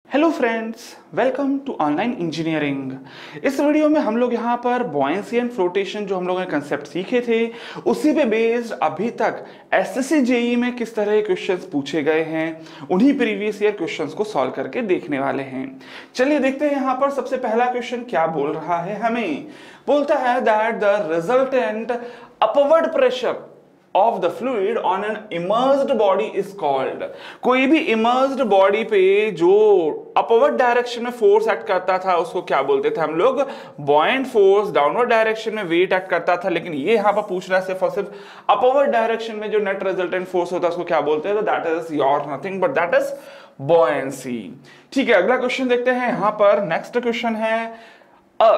Hello friends, welcome to online engineering. इस video में हम लोग यहाँ पर बॉयंसी एंड फ्लोटेशन जो हम लोगों ने कंसेप्ट सीखे थे उसी पे बेस्ड अभी तक एसएससी जेईई में किस तरह के क्वेश्चंस पूछे गए हैं उन्हीं प्रीवियस ईयर क्वेश्चंस को सॉल्व करके देखने वाले हैं। चलिए देखते हैं यहाँ पर सबसे पहला क्वेश्चन क्या बोल रहा है। हमें बोलता है that the resultant upward pressure of the fluid on an immersed body is called। कोई भी immersed body पे जो अपवर्ड डायरेक्शन में फोर्स एक्ट करता था उसको क्या बोलते थे हम लोग? buoyant force. डाउनवर्ड डायरेक्शन में वेट एक्ट करता था, लेकिन ये यहाँ पर पूछ रहा है सिर्फ और सिर्फ अपवर्ड डायरेक्शन में जो नेट रिजल्टेंट फोर्स होता है उसको क्या बोलते हैं? तो that is your nothing but that is buoyancy। ठीक है, अगला क्वेश्चन देखते हैं। यहाँ पर नेक्स्ट क्वेश्चन है a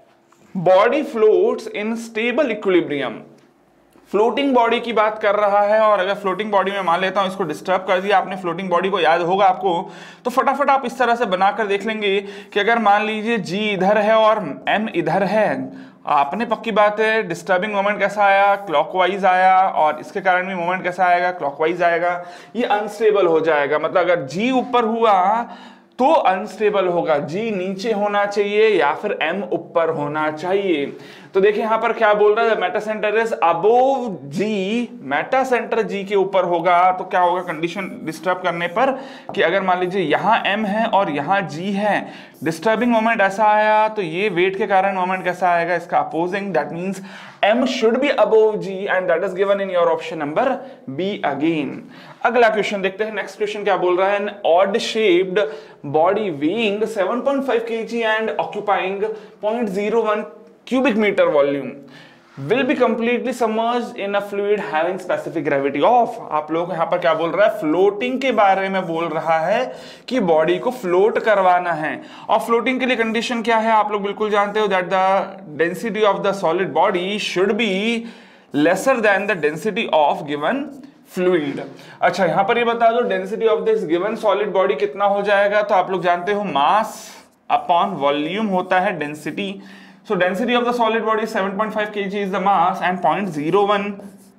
body floats in stable equilibrium. Floating body की बात कर रहा है, और अगर फ्लोटिंग बॉडी में मान लेता हूं इसको डिस्टर्ब कर दिया आपने, फ्लोटिंग बॉडी को याद होगा आपको, तो फटाफट आप इस तरह से बनाकर देख लेंगे कि अगर मान लीजिए जी इधर है और एम इधर है, आपने पक्की बात है डिस्टर्बिंग मोमेंट कैसा आया? क्लॉकवाइज आया, और इसके कारण भी मोमेंट कैसा आएगा? क्लॉकवाइज आएगा। ये अनस्टेबल हो जाएगा, मतलब अगर जी ऊपर हुआ तो अनस्टेबल होगा, जी नीचे होना चाहिए या फिर एम ऊपर होना चाहिए। तो देखिए यहां पर क्या बोल रहा है, meta centre is above G, meta centre G के ऊपर होगा तो क्या होगा कंडीशन डिस्टर्ब करने पर कि अगर मान लीजिए यहां एम है और यहां जी है, डिस्टर्बिंग मोमेंट ऐसा आया तो ये वेट के कारण मोमेंट कैसा आएगा? इसका opposing, that means m should be above g and that is given in your option number B again। अगला क्वेश्चन देखते हैं। नेक्स्ट क्वेश्चन क्या बोल रहा है? an odd shaped body weighing 7.5 kg and occupying 0.01 cubic meter volume will be completely submerged in a fluid having specific gravity of। आप लोग यहाँ पर क्या बोल रहा है? फ्लोटिंग के बारे में बोल रहा है कि बॉडी को फ्लोट करवाना है, और फ्लोटिंग के लिए कंडीशन क्या है आप लोग बिल्कुल जानते हो, that the density of the solid body should be lesser than the density of given fluid. अच्छा, यहां पर ये बता दो density of this given solid body कितना हो जाएगा? तो आप लोग जानते हो मास अपॉन वॉल्यूम होता है density. So density of the solid body is 7.5 kg is the mass and 0.01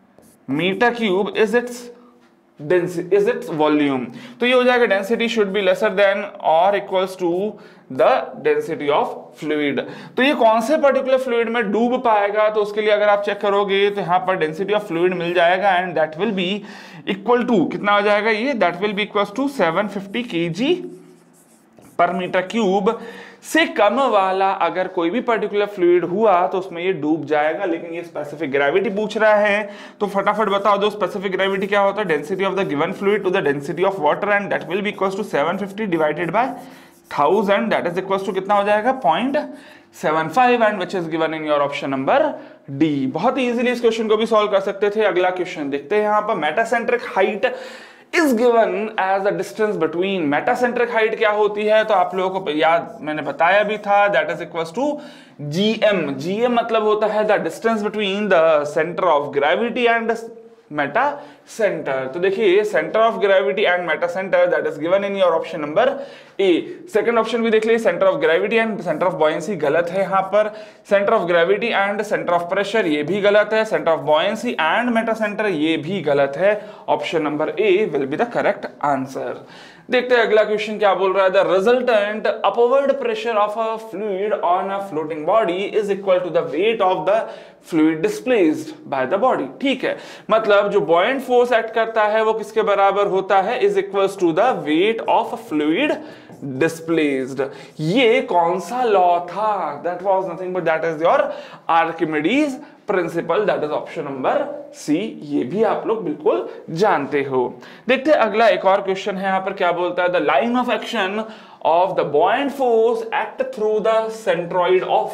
meter cube is its volume। तो ये हो जाएगा density should be lesser than or equals to the density of fluid। तो ये कौन से पर्टिकुलर फ्लूइड में डूब पाएगा? तो उसके लिए अगर आप चेक करोगे तो यहाँ पर density of fluid मिल जाएगा and that will be equal to कितना हो जाएगा ये? That will be equals to 750 kg पर मीटर क्यूब से कम वाला अगर कोई भी पर्टिकुलर फ्लूइड हुआ तो उसमें ये डूब जाएगा। लेकिन ये स्पेसिफिक ग्रेविटी पूछ रहा है तो फटाफट बताओ दो स्पेसिफिक ग्रेविटी क्या होता है? Density of the given fluid to the density of water and that will be equals to 750 divided by 1000, that is equals to कितना हो जाएगा? 0.75 and which is given in your option number D. बहुत easily इस question को भी solve कर सकते थे। अगला क्वेश्चन देखते हैं। यहाँ पर metacentric height is given as the distance between। Metacentric height क्या होती है? तो आप लोगों को याद मैंने बताया भी था, that is equals to gm। gm मतलब होता है the distance between the center of gravity and meta centre. तो देखिए centre of gravity and meta centre that is given in your option number A. Second option भी देख लीजिए, centre of gravity and centre of buoyancy गलत है यहाँ पर। Centre of gravity and centre of pressure ये भी गलत है। Centre of buoyancy and meta centre ये भी गलत है। Option number A will be the correct answer. देखते हैं अगला क्वेश्चन क्या बोल रहा है। The resultant upward pressure of a fluid on a floating body is equal to the weight of the fluid displaced by the body. ठीक है, मतलब जो बॉयंट फोर्स एक्ट करता है वो किसके बराबर होता है? Is equals to the weight of a fluid displaced. ये कौन सा लॉ था? That was nothing but that is your Archimedes principle, that is option number C. ये भी आप लोग बिल्कुल जानते हो। देखते हैं अगला एक और क्वेश्चन है। यहाँ पर क्या बोलता है? The line of action of the buoyant force act through the centroid of.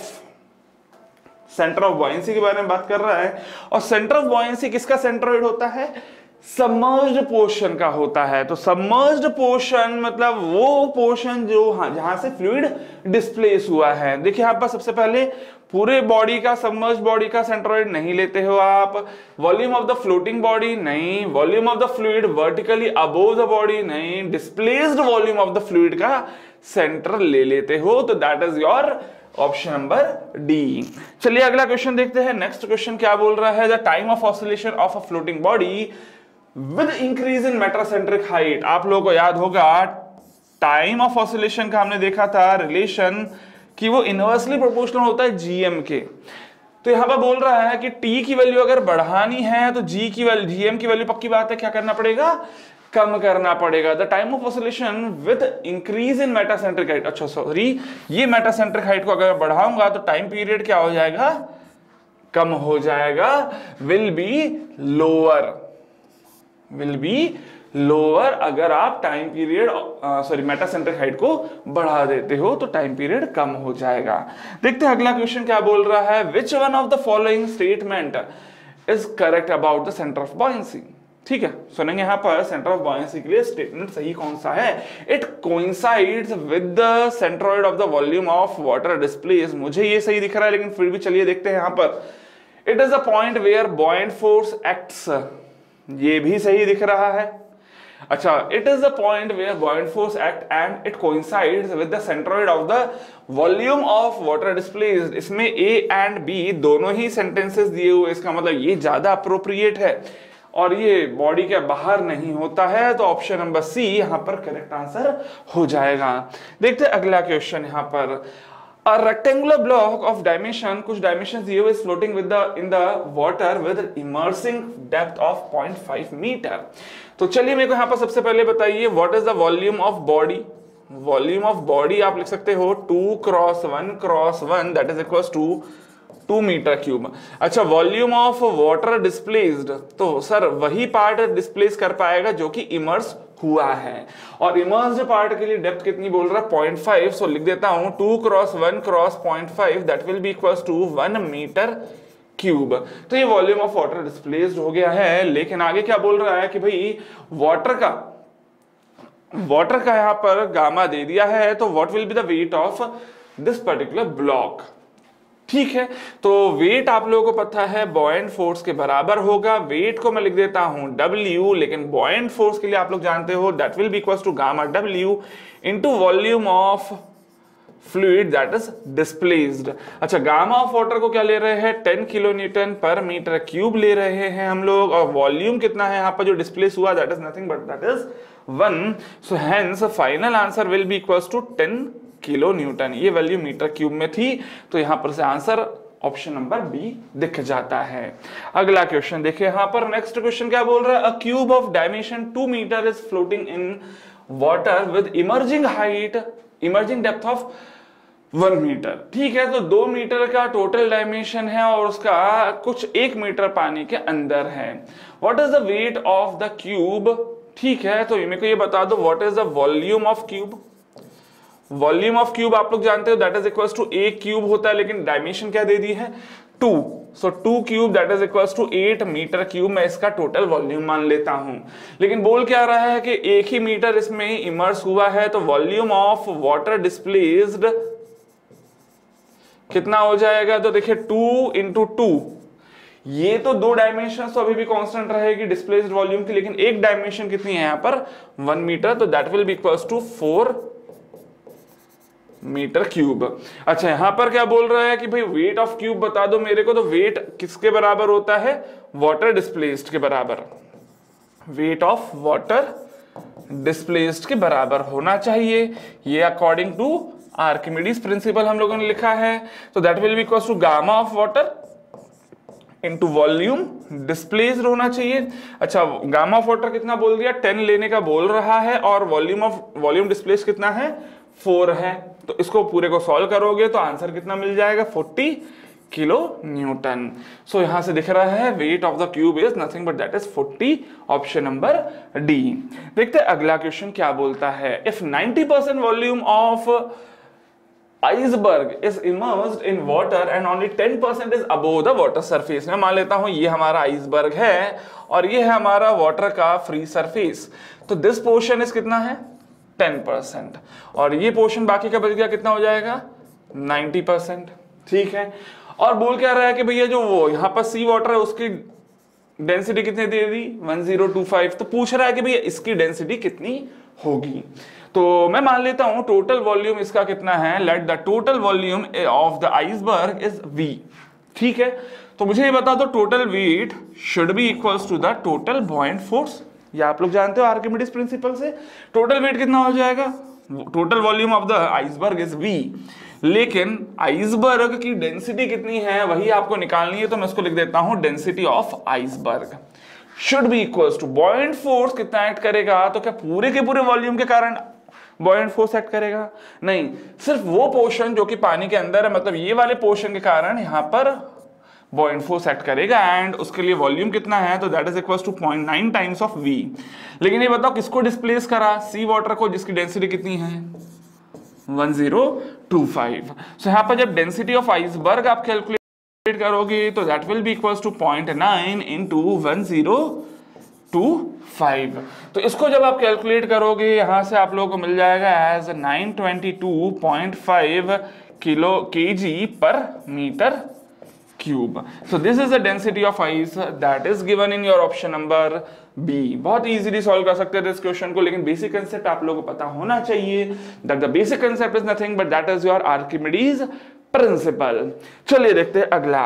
Centre of buoyancy के बारे में बात कर रहा है, और सेंटर ऑफ बॉयंसी किसका सेंट्रॉइड होता है? सबमर्ज्ड पोर्शन का होता है। तो सबमर्ज्ड पोर्शन मतलब वो पोर्शन जो जहां से फ्लूइड डिस्प्लेस हुआ है। देखिए यहां पर सबसे पहले पूरे बॉडी का, सबमर्ज्ड बॉडी का सेंट्रॉइड नहीं लेते हो आप। Volume of the floating body नहीं। Volume of the fluid vertically above the body नहीं। Displaced volume of the fluid का सेंटर ले लेते हो। तो that is your option number D. चलिए अगला क्वेश्चन देखते हैं। नेक्स्ट क्वेश्चन क्या बोल रहा है? The time of oscillation of a floating body with increase in metacentric height. आप लोगों को याद होगा टाइम ऑफ ऑसिलेशन का हमने देखा था रिलेशन कि वो इनवर्सली प्रोपोर्शनल होता है जीएम के। तो यहां पर बोल रहा है कि टी की वैल्यू अगर बढ़ानी है तो जी की वैल्यू, जीएम की वैल्यू पक्की बात है क्या करना पड़ेगा, कम करना पड़ेगा। The time of oscillation with increase in metacentric height, अच्छा सॉरी, ये मेटासेंट्रिक हाइट को अगर बढ़ाऊंगा तो टाइम पीरियड क्या हो जाएगा, कम हो जाएगा, will be lower, will be lower. अगर आप time period sorry metacentric height को बढ़ा देते हो तो टाइम पीरियड कम हो जाएगा। देखते हैं अगला क्वेश्चन क्या बोल रहा है, which one of the following statement is correct about the centre of buoyancy. ठीक है, सुनेंगे यहां पर सेंटर ऑफ बॉयंसी के लिए स्टेटमेंट सही कौन सा है। It coincides with the centroid of the volume of water displace, मुझे ये सही दिख रहा है लेकिन फिर भी चलिए देखते हैं यहां पर। It is a point where buoyant force acts, ये भी सही दिख रहा है। अच्छा, it is the point where buoyant force act and it coincides with the centroid of the volume of water displaced, इसमें ए एंड बी दोनों ही sentences दिए हुए, इसका मतलब ये ज्यादा अप्रोप्रिएट है और ये बॉडी के बाहर नहीं होता है, तो ऑप्शन नंबर सी यहां पर करेक्ट आंसर हो जाएगा। देखते हैं अगला क्वेश्चन यहां पर। A rectangular block of dimension, कुछ dimensions दिए हुए, is floating with the in the water with immersing depth of 0.5 metre. तो चलिए मेरे को यहाँ पर सबसे पहले बताइए what is the volume of body। Volume of body आप लिख सकते हो 2 cross 1 cross 1 that is equals to 2 metre cube. अच्छा, वॉल्यूम ऑफ वाटर डिस्प्लेस्ड, तो सर वही पार्ट डिस्प्लेस कर पाएगा जो कि इमर्स हुआ है, और इमर्स्ड पार्ट के लिए डेप्थ कितनी बोल रहा है 0.5, सो लिख देता हूं 2 cross 1 cross 0.5 that will be equals to 1 metre cube. तो ये वॉल्यूम ऑफ वाटर डिस्प्लेस्ड हो गया है। लेकिन आगे क्या बोल रहा है कि भाई वाटर का यहां पर गामा दे दिया है, तो what will be the weight of this particular block. ठीक है, तो वेट आप लोगों को पता है बॉयंट फोर्स के बराबर होगा। वेट को मैं लिख देता हूं W, लेकिन बॉयंट फोर्स के लिए आप लोग जानते हो that will be equals to gamma W into volume of fluid that is displaced. अच्छा, गामा ऑफ वाटर को क्या ले रहे हैं 10 kilo newton per metre cube ले रहे हैं हम लोग, और वॉल्यूम कितना है यहाँ पर जो डिस्प्लेस हुआ that is nothing but that is 1, so hence final answer will be equals to 10 kilo newton. ये वैल्यू मीटर क्यूब में थी, तो यहां पर से आंसर ऑप्शन नंबर बी दिख जाता है। अगला क्वेश्चन देखिए यहां पर, नेक्स्ट क्वेश्चन क्या बोल रहा है, a cube of dimension 2 metre is floating in water with emerging depth of 1 metre. ठीक है, तो 2 मीटर का टोटल डायमेंशन है और उसका कुछ 1 मीटर पानी के अंदर है। What is the weight of the cube. ठीक है, तो मेरे को ये बता दो what is the volume of cube. Volume of cube आप लोग जानते हो that is equals to 1 cube होता है, लेकिन डायमेंशन क्या दे दी है 2, so 2 cube that is equals to 8 metre cube. मैं इसका टोटल वॉल्यूम मान लेता हूं, लेकिन बोल क्या रहा है कि 1 ही मीटर इसमें इमर्स हुआ है, तो वॉल्यूम ऑफ वाटर डिस्प्लेस्ड कितना हो जाएगा, तो देखिए 2 इंटू 2, ये तो 2 डायमेंशन तो अभी भी कांस्टेंट रहेगी डिस्प्लेस्ड वॉल्यूम की, लेकिन एक डायमेंशन कितनी है यहाँ पर 1 मीटर, तो that will be equals to 4 metre cube. अच्छा, यहां पर क्या बोल रहा है कि भाई वेट ऑफ क्यूब बता दो मेरे को, तो वेट किसके बराबर होता है वाटर डिस्प्लेस्ड के बराबर, वेट ऑफ वाटर डिस्प्लेस्ड के बराबर होना चाहिए, ये अकॉर्डिंग टू आर्किमिडीज प्रिंसिपल हम लोगों ने लिखा है। तो that will be equals to gamma of water into volume displaced होना चाहिए। अच्छा, गामा ऑफ वाटर कितना बोल दिया 10 लेने का बोल रहा है, और वॉल्यूम डिस्प्लेस्ड कितना है 4 है, तो इसको पूरे को सॉल्व करोगे तो आंसर कितना मिल जाएगा 40 किलो न्यूटन। सो यहां से दिख रहा है weight of the cube is nothing but that is 40, option number D. देखते हैं अगला क्वेश्चन क्या बोलता है, if 90% volume of iceberg is immersed in water and only 10% is above the water surface. मैं मान लेता हूं ये हमारा आइसबर्ग है और ये है हमारा वाटर का फ्री सरफेस, तो दिस पोर्शन इज कितना है 10%, और ये पोर्शन बाकी का बच गया कितना हो जाएगा 90%। ठीक है, और बोल क्या रहा है कि भैया जो वो यहाँ पर सी वाटर है उसकी डेंसिटी कितनी दे दी 1025, तो पूछ रहा है कि भैया इसकी डेंसिटी कितनी होगी। तो मैं मान लेता हूं टोटल वॉल्यूम इसका कितना है, let the total volume of the iceberg is V। ठीक है, तो मुझे ये बता दो total weight should be equals to the total buoyant force, या आप लोग जानते हो आर्किमिडीज प्रिंसिपल से टोटल वेट कितना हो जाएगा total volume of the iceberg is V, लेकिन आइसबर्ग की डेंसिटी कितनी है वही आपको निकालनी है, तो मैं इसको लिख देता हूं density of iceberg should be equals to buoyant force कितना एक्ट करेगा, तो क्या पूरे के पूरे वॉल्यूम के कारण बॉयंट फोर्स एक्ट करेगा? नहीं, सिर्फ वो पोर्शन जो कि पानी के अंदर है, मतलब ये वाले पोर्शन के कारण यहां पर बॉयंट फोर्स एक्ट करेगा, एंड उसके लिए वॉल्यूम कितना है, तो that is equals to 0.9 times of V। लेकिन ये बताओ किसको डिस्प्लेस करा? सी वाटर को, जिसकी डेंसिटी कितनी है 1025। सो यहां पर जब डेंसिटी ऑफ आइसबर्ग आप कैलकुलेट करोगे तो that will be equals to 0.9 into 1025। तो इसको जब आप कैलकुलेट करोगे यहां से आप लोगों को मिल जाएगा as 922.5 kilo KG per metre cube. So this is the density of ice that is given in your option number B। बहुत इजीली सॉल्व कर सकते हैं इस क्वेश्चन को, लेकिन बेसिक कंसेप्ट आप लोगों को पता होना चाहिए। That the basic concept is nothing but that is your Archimedes principle. चलिए देखते हैं अगला,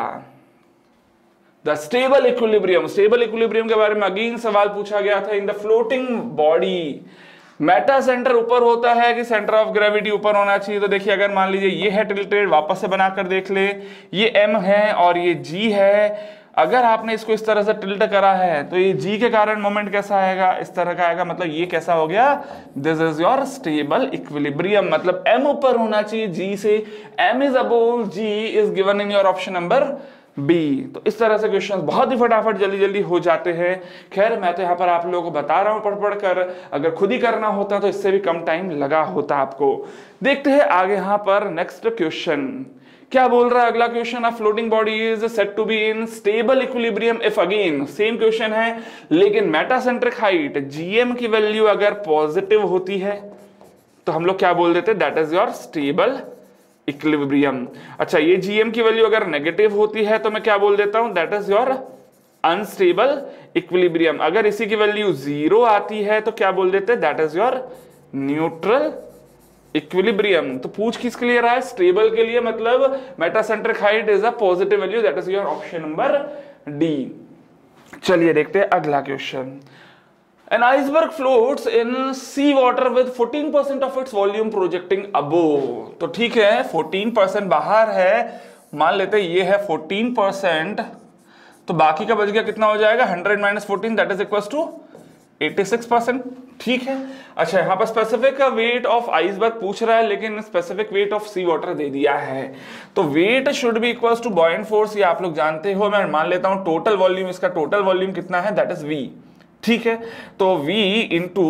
the stable equilibrium. Stable equilibrium के बारे में अगेन सवाल पूछा गया था। In the floating body meta centre ऊपर होता है कि सेंटर ऑफ ग्रेविटी ऊपर होना चाहिए? तो देखिए, अगर मान लीजिए ये है टिल्टेड, वापस से बनाकर देख ले, ये M है और ये G है। अगर आपने इसको इस तरह से टिल्ट करा है तो ये G के कारण मोमेंट कैसा आएगा? इस तरह का आएगा, मतलब ये कैसा हो गया? This is your stable equilibrium. मतलब M ऊपर होना चाहिए G से, M is above G is given in your option number B। तो इस तरह से क्वेश्चंस बहुत ही फटाफट जल्दी जल्दी हो जाते हैं। खैर, मैं तो यहाँ पर आप लोगों को बता रहा हूँ पढ़ पढ़ कर, अगर खुद ही करना होता तो इससे भी कम टाइम लगा होता आपको। देखते हैं आगे यहाँ पर नेक्स्ट क्वेश्चन क्या बोल रहा है। अगला क्वेश्चन, a floating body is said to be in stable equilibrium if, again same question है, लेकिन मेटासेंट्रिक हाइट GM की वैल्यू अगर पॉजिटिव होती है तो हम लोग क्या बोल देते हैं? That is your stable equilibrium. अच्छा, ये GM की वैल्यू अगर नेगेटिव होती है तो मैं क्या बोल देता हूं? That is your unstable equilibrium. अगर इसी की वैल्यू 0 आती है तो क्या बोल देते हैं? That is your neutral equilibrium. तो पूछ किसके लिए रहा है? स्टेबल के लिए, मतलब metacentric height is a positive value, that is your option number D। चलिए देखते हैं अगला question. An iceberg floats in sea water with 14% of its volume projecting above। तो ठीक है, 14% बाहर है, मान लेते हैं ये है 14%, तो बाकी का बच गया कितना हो जाएगा? 100 minus 14 that is equals to 86%। ठीक है। अच्छा, यहाँ पर स्पेसिफिक वेट ऑफ आइसबर्ग पूछ रहा है, लेकिन specific weight of sea water दे दिया है। तो weight should be equals to buoyant force, ये आप लोग जानते हो। मैं मान लेता हूं टोटल वॉल्यूम, इसका टोटल वॉल्यूम कितना है? That is V। ठीक है, तो V into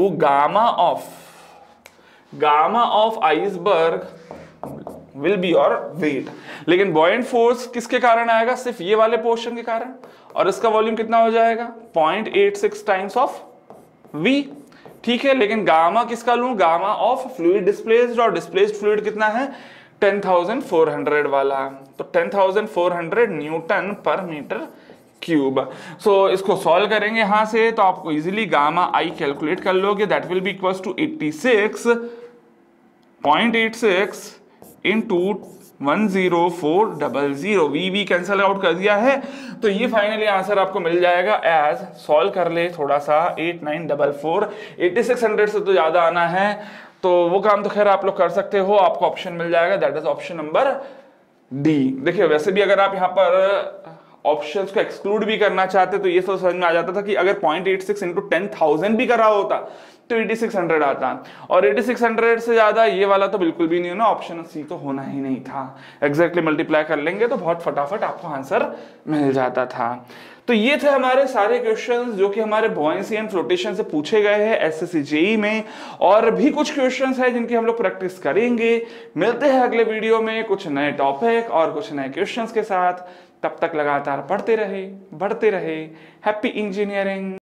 gamma of iceberg will be your weight. लेकिन बॉयंट फोर्स किसके कारण आएगा? सिर्फ ये वाले पोर्शन के कारण, और इसका वॉल्यूम कितना हो जाएगा? 0.86 टाइम्स ऑफ V। ठीक है, लेकिन गामा किसका लूं? गामा ऑफ फ्लूइड डिस्प्लेस्ड, और डिस्प्लेस्ड फ्लूइड कितना है? 10,400 वाला। तो 10,400 न्यूटन पर मीटर क्यूब। सो इसको सॉल्व करेंगे यहां से, तो आपको इजीली गामा आई कैलकुलेट कर लोगे। That will be equals to 86.86 into 10400। We cancel out कर दिया है, तो ये फाइनली आंसर आपको मिल जाएगा एज, सॉल्व कर ले थोड़ा सा, 8944। 8600 से तो ज्यादा आना है, तो वो काम तो खैर आप लोग कर सकते हो। आपको ऑप्शन मिल जाएगा, that is option number D। देखिए, वैसे भी अगर आप यहाँ पर ऑप्शंस को एक्सक्लूड भी करना चाहते तो ये तो समझ में आ जाता था कि अगर 0.86 इंटू 10,000 भी करा होता तो 8600 आता, और 8600 से ज्यादा ये वाला तो बिल्कुल भी नहीं होना, ऑप्शन C तो होना ही नहीं था। एग्जैक्टली मल्टीप्लाई कर लेंगे तो बहुत फटाफट आपको आंसर मिल जाता था। तो ये थे हमारे सारे क्वेश्चंस जो कि हमारे बॉयंसी एंड फ्लोटेशन से पूछे गए हैं एसएससी जेईई में, और भी कुछ क्वेश्चंस हैं जिनकी हम लोग प्रैक्टिस करेंगे। मिलते हैं अगले वीडियो में कुछ नए टॉपिक और कुछ नए क्वेश्चंस के साथ। तब तक लगातार पढ़ते रहे, बढ़ते रहे। Happy engineering.